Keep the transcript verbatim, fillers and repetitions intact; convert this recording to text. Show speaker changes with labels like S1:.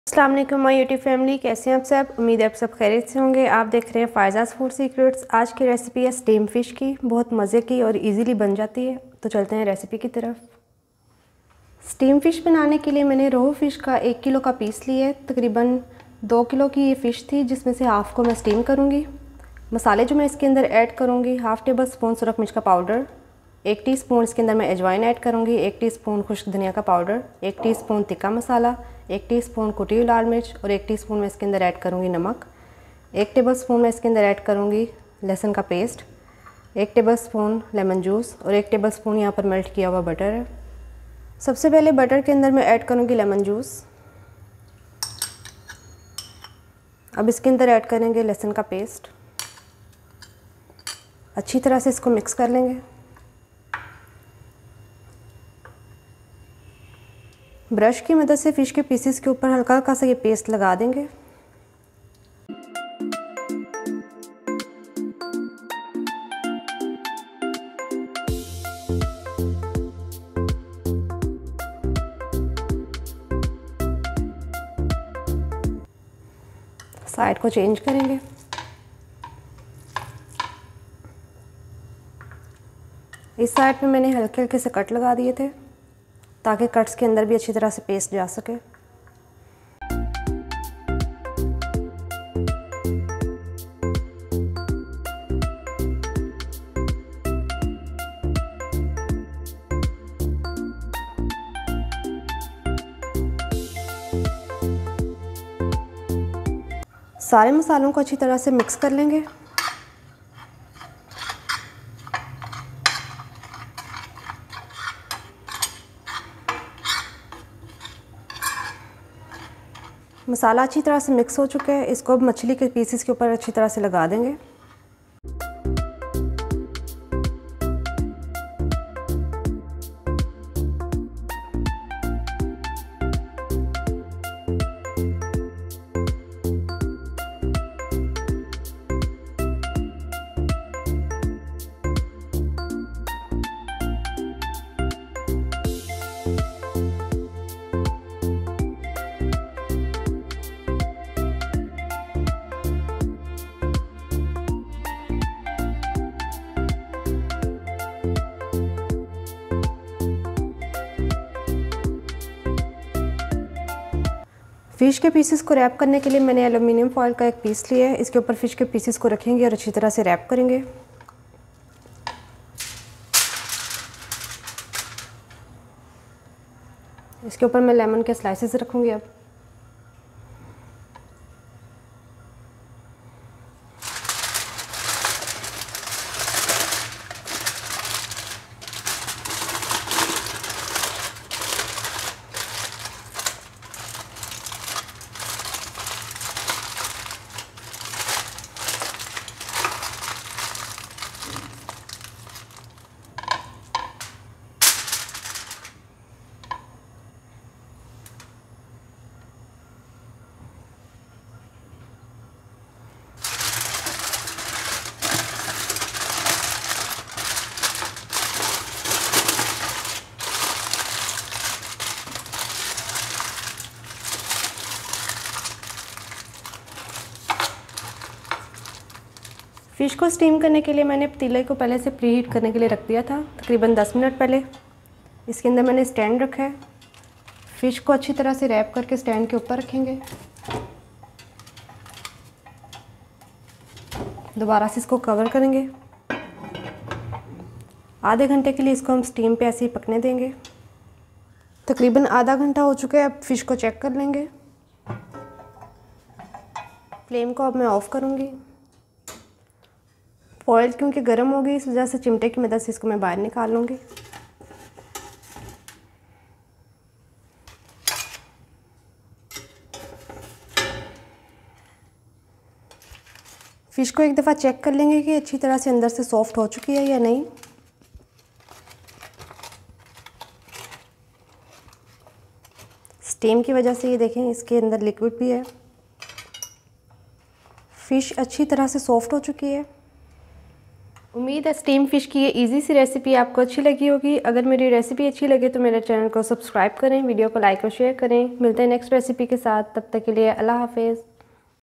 S1: अस्सलाम वालेकुम my YouTube family, कैसे हैं आप सब। उम्मीद है आप सब खैरियत से होंगे। आप देख रहे हैं फायज़ाज़ फूड सीक्रेट्स। आज की रेसिपी है स्टीम फ़िश की, बहुत मज़े की और इजीली बन जाती है। तो चलते हैं रेसिपी की तरफ। स्टीम फ़िश बनाने के लिए मैंने रोहू फ़िश का एक किलो का पीस लिया है। तकरीबन दो किलो की ये फ़िश थी, जिसमें से हाफ़ को मैं स्टीम करूँगी। मसाले जो मैं इसके अंदर ऐड करूँगी, हाफ़ टेबल स्पून सुरख मिर्च का पाउडर, एक टीस्पून इसके अंदर मैं अजवाइन ऐड करूँगी, एक टीस्पून खुश्क धनिया का पाउडर, एक टीस्पून तिक्का मसाला, एक टीस्पून कुटी हुई लाल मिर्च और एक टीस्पून मैं इसके अंदर ऐड करूँगी नमक। एक टेबलस्पून मैं इसके अंदर ऐड करूँगी लहसुन का पेस्ट, एक टेबलस्पून लेमन जूस और एक टेबलस्पून यहाँ पर मेल्ट किया हुआ बटर है। सबसे पहले बटर के अंदर मैं ऐड करूँगी लेमन जूस। अब इसके अंदर ऐड करेंगे लहसुन का पेस्ट। अच्छी तरह से इसको मिक्स कर लेंगे। ब्रश की मदद से फ़िश के पीसेस के ऊपर हल्का हल्का सा ये पेस्ट लगा देंगे। साइड को चेंज करेंगे। इस साइड पे मैंने हल्के हल्के से कट लगा दिए थे, ताकि कट्स के अंदर भी अच्छी तरह से पेस्ट जा सके। सारे मसालों को अच्छी तरह से मिक्स कर लेंगे। मसाला अच्छी तरह से मिक्स हो चुका है। इसको अब मछली के पीसेस के ऊपर अच्छी तरह से लगा देंगे। फ़िश के पीसेस को रैप करने के लिए मैंने एल्युमिनियम फॉइल का एक पीस लिया है। इसके ऊपर फ़िश के पीसेस को रखेंगे और अच्छी तरह से रैप करेंगे। इसके ऊपर मैं लेमन के स्लाइसेस रखूँगी। अब फ़िश को स्टीम करने के लिए मैंने पतीले को पहले से प्रीहीट करने के लिए रख दिया था, तकरीबन दस मिनट पहले। इसके अंदर मैंने स्टैंड रखा है। फ़िश को अच्छी तरह से रैप करके स्टैंड के ऊपर रखेंगे। दोबारा से इसको कवर करेंगे। आधे घंटे के लिए इसको हम स्टीम पे ऐसे ही पकने देंगे। तकरीबन आधा घंटा हो चुका है। अब फ़िश को चेक कर लेंगे। फ्लेम को अब मैं ऑफ़ करूँगी। फॉइल क्योंकि गर्म हो गई, इस वजह से चिमटे की मदद से इसको मैं बाहर निकाल लूँगी। फ़िश को एक दफ़ा चेक कर लेंगे कि अच्छी तरह से अंदर से सॉफ्ट हो चुकी है या नहीं। स्टीम की वजह से ये देखें, इसके अंदर लिक्विड भी है। फ़िश अच्छी तरह से सॉफ्ट हो चुकी है। उम्मीद है स्टीम फ़िश की ये इजी सी रेसिपी आपको अच्छी लगी होगी। अगर मेरी रेसिपी अच्छी लगे तो मेरे चैनल को सब्सक्राइब करें, वीडियो को लाइक और शेयर करें। मिलते हैं नेक्स्ट रेसिपी के साथ, तब तक के लिए अल्लाह हाफिज़।